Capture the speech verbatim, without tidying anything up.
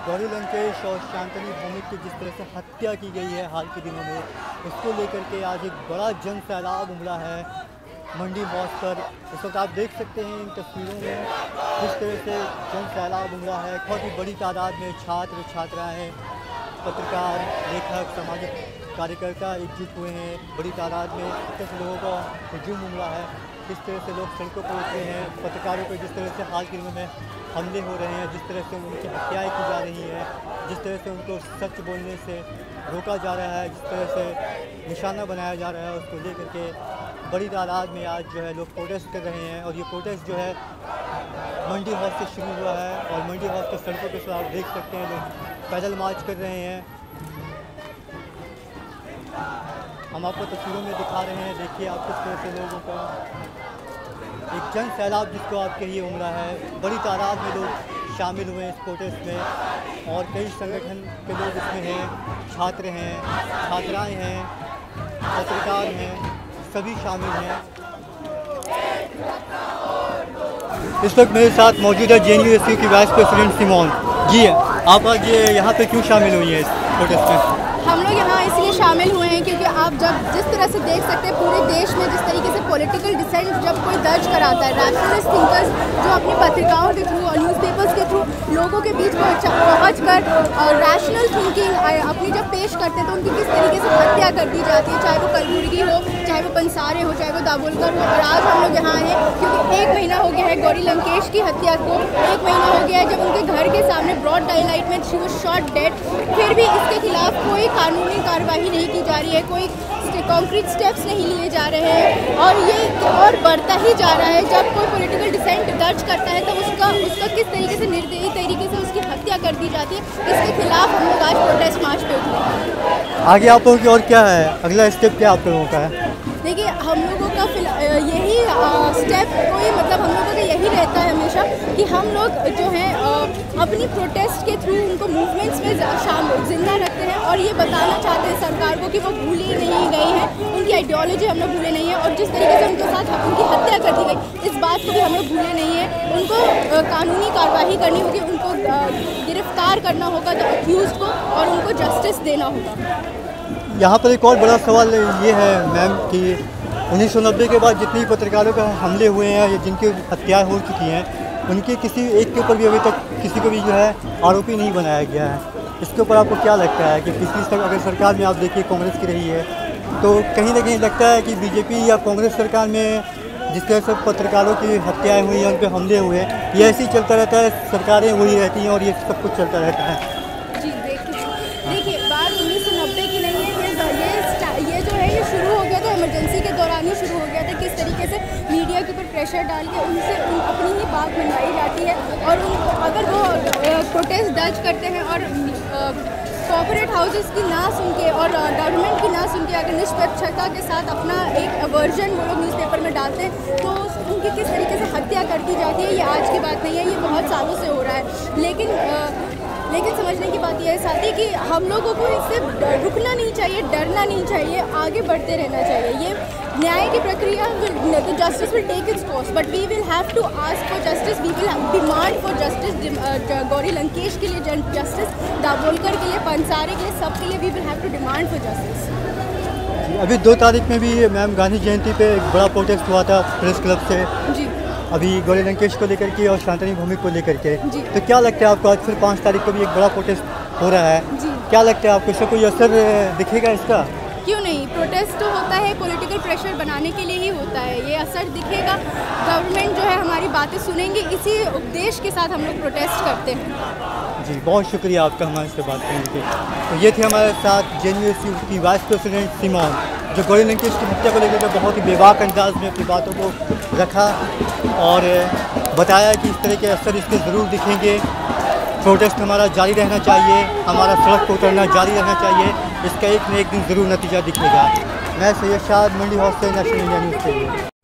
गौरी लंकेश और शांतनु भौमिक की जिस तरह से हत्या की गई है हाल के दिनों में, उसको लेकर के आज एक बड़ा जन सैलाब उमड़ा है मंडी मॉल पर। इस वक्त आप देख सकते हैं इन तस्वीरों में जिस तरह से जन सैलाब उमड़ा है। बहुत ही बड़ी तादाद में छात्र छात्राएँ, पत्रकार, लेखक, सामाजिक कार्यकर्ता एकजुट हुए हैं। बड़ी तादाद में इतने लोगों का हुजूम उमड़ा है। जिस तरह से लोग सड़कों पर उतरे हैं, पत्रकारों पर जिस तरह से हाल के दिनों में हमले हो रहे हैं, जिस तरह से उनकी हत्याएँ की जा रही हैं, जिस तरह से उनको सच बोलने से रोका जा रहा है, जिस तरह से निशाना बनाया जा रहा है, उसको लेकर के बड़ी तादाद में आज जो है लोग प्रोटेस्ट कर रहे हैं। और ये प्रोटेस्ट जो है मंडी हाउस से शुरू हुआ है और मंडी हाउस के सड़कों पर आप देख सकते हैं लोग पैदल मार्च कर रहे हैं। हम आपको तस्वीरों में दिखा रहे हैं, देखिए आप किस तरह से लोगों का एक जन सैलाब जिसको आप कहिए उमड़ा है। बड़ी तादाद में लोग शामिल हुए इस प्रोटेस्ट में और कई संगठन के लोग इसमें हैं, छात्र हैं, छात्राएं हैं, पत्रकार हैं, सभी शामिल हैं। इस वक्त मेरे साथ मौजूद है J N U S U की वाइस प्रेसिडेंट सिमोन जी। आप आज यहाँ पे क्यों शामिल हुई हैं इस प्रोटेस्ट में? हम लोग यहाँ इसलिए शामिल हुए हैं क्योंकि आप जब जिस तरह से देख सकते हैं पूरे देश में जिस तरीके से पॉलिटिकल डिसेंट जब कोई दर्ज कराता है, रैशनलिस्ट थिंकर्स जो अपनी पत्रिकाओं के थ्रू और न्यूज़पेपर्स के थ्रू लोगों के बीच पहुँच कर और रैशनल थिंकिंग अपनी जब पेश करते हैं तो उनकी किस तरीके से हत्या कर दी जाती है, चाहे वो कलबुर्गी हो, चाहे वो पंसारे हो, चाहे वो दाभोलकर हो। और आज हम लोग यहाँ हैं क्योंकि एक महीना हो गया है गौरी लंकेश की हत्या को, एक महीना हो गया है जब उनके घर के सामने ब्रॉड डायलाइट में शी वाज शॉट डेड। फिर भी इसके खिलाफ कोई कानूनी कार्रवाई नहीं की जा रही है, कोई कॉन्क्रीट स्टेप्स नहीं लिए जा रहे हैं और ये और बढ़ता ही जा रहा है। जब कोई पॉलिटिकल डिसेंट दर्ज करता है तो उसका उसका किस तरीके से निर्दयी तरीके से उसकी हत्या कर दी जाती है, इसके खिलाफ हम लोग आज प्रोटेस्ट मार्च पे उतरे। आगे आप लोगों की और क्या है, अगला स्टेप क्या आप लोगों का है? देखिए हम लोगों का यही स्टेप कोई मतलब हम लोगों का यही रहता है हमेशा कि हम लोग जो हैं अपनी प्रोटेस्ट के थ्रू उनको मूवमेंट्स में शामिल जिंदा रखते हैं और ये बताना चाहते हैं सरकार को कि वो भूली नहीं गई है, उनकी आइडियोलॉजी हम लोग भूले नहीं है और जिस तरीके से उनके साथ उनकी हत्या कर दी गई इस बात को भी हम लोग भूले नहीं है। उनको कानूनी कार्रवाई करनी होगी, उनको गिरफ्तार करना होगा द अक्यूज को और उनको जस्टिस देना होगा। यहाँ पर एक और बड़ा सवाल ये है मैम कि उन्नीस सौ नब्बे के बाद जितने पत्रकारों पर हमले हुए हैं या जिनकी हत्याएं हो चुकी हैं, उनके किसी एक के ऊपर भी अभी तक किसी को भी जो है आरोपी नहीं बनाया गया है। इसके ऊपर आपको क्या लगता है कि पिछली सर, अगर सरकार में आप देखिए कांग्रेस की रही है तो कहीं ना कहीं लगता है कि बीजेपी या कांग्रेस सरकार में जिस तरह से पत्रकारों की हत्याएँ हुई हैं, उन पर हमले हुए हैं, ये ऐसे ही चलता रहता है, सरकारें वही रहती हैं और ये सब कुछ चलता रहता है? जी देखिए देखिए बात उन्नीस सौ नब्बे की नहीं है, ये ये जो है ये शुरू हो गया था इमरजेंसी के दौरान ही शुरू हो गया था। किस तरीके से मीडिया के ऊपर प्रेशर डाल के उनसे उन अपनी ही बात मनवाई जाती है और उन अगर वो प्रोटेस्ट दर्ज करते हैं और कॉर्पोरेट हाउसेस की ना सुन के और गवर्नमेंट की ना सुन के अगर निष्पक्षता के साथ अपना एक वर्जन वो लोग न्यूज़पेपर में डालते हैं तो उनकी किस तरीके से हत्या कर दी जाती है, ये आज की बात नहीं है, ये बहुत सालों से हो रहा है। लेकिन आ, लेकिन समझने की बात यह है साथ ही कि हम लोगों को इससे रुकना नहीं चाहिए, डरना नहीं चाहिए, आगे बढ़ते रहना चाहिए। ये न्याय की प्रक्रिया तो justice will take its course but we will have to ask for justice, we will demand for justice. Gauri Lankesh के लिए जस्टिस, दाभोलकर के लिए, पंसारे के लिए, सब के लिए we will have to demand for justice. अभी दो तारीख में भी मैम गांधी जयंती पे एक बड़ा प्रोटेस्ट हुआ था प्रेस क्लब से जी, अभी गौरी लंकेश को लेकर के और शांतनु भौमिक को लेकर के, तो क्या लगता है आपको आज फिर पाँच तारीख को भी एक बड़ा प्रोटेस्ट हो रहा है जी। क्या लगता है आपको इसका कोई असर दिखेगा इसका? क्यों नहीं, प्रोटेस्ट तो होता है पॉलिटिकल प्रेशर बनाने के लिए ही होता है, ये असर दिखेगा। गवर्नमेंट जो है हमारी बातें सुनेंगे, इसी उपदेश के साथ हम लोग प्रोटेस्ट करते हैं। जी बहुत शुक्रिया आपका हमारे से बात करने के। तो ये थे हमारे साथ J N U S U की वाइस प्रेसिडेंट सिमोन, जो गौरी लंकेश की हत्या को लेकर बहुत ही बेबाक अंदाज में अपनी बातों को रखा और बताया कि इस तरह के असर इसके ज़रूर दिखेंगे। प्रोटेस्ट हमारा जारी रहना चाहिए, हमारा सड़क पर उतरना जारी रहना चाहिए, इसका एक न एक दिन ज़रूर नतीजा दिखेगा। मैं सैयद शाद, मंडी हाउस से, नेशनल इंडिया न्यूज़ के लिए।